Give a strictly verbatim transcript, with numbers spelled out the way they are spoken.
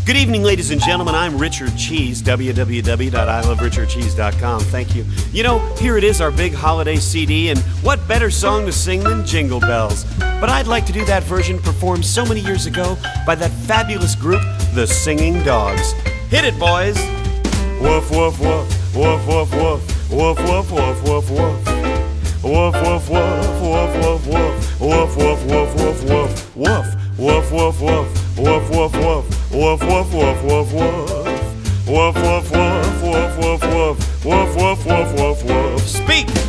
Good evening, ladies and gentlemen. I'm Richard Cheese, w w w dot i love richard cheese dot com. Thank you. You know, here it is, our big holiday C D, and what better song to sing than Jingle Bells? But I'd like to do that version performed so many years ago by that fabulous group, the Singing Dogs. Hit it, boys! Woof, woof, woof, woof, woof, woof, woof, woof, woof, woof, woof. Woof, woof, woof, woof, woof, woof, woof, woof, woof, woof, woof, woof, woof, woof, woof. Woof, woof, woof, woof, woof, woof, woof, woof. Woof, woof, woof, woof, woof, woof, woof, woof, woof, woof, woof. Speak!